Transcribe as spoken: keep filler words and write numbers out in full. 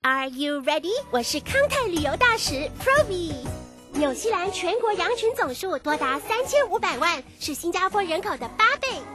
Are you ready？ 我是康泰旅游大使 Proby。纽西兰全国羊群总数多达三千五百万，是新加坡人口的八倍。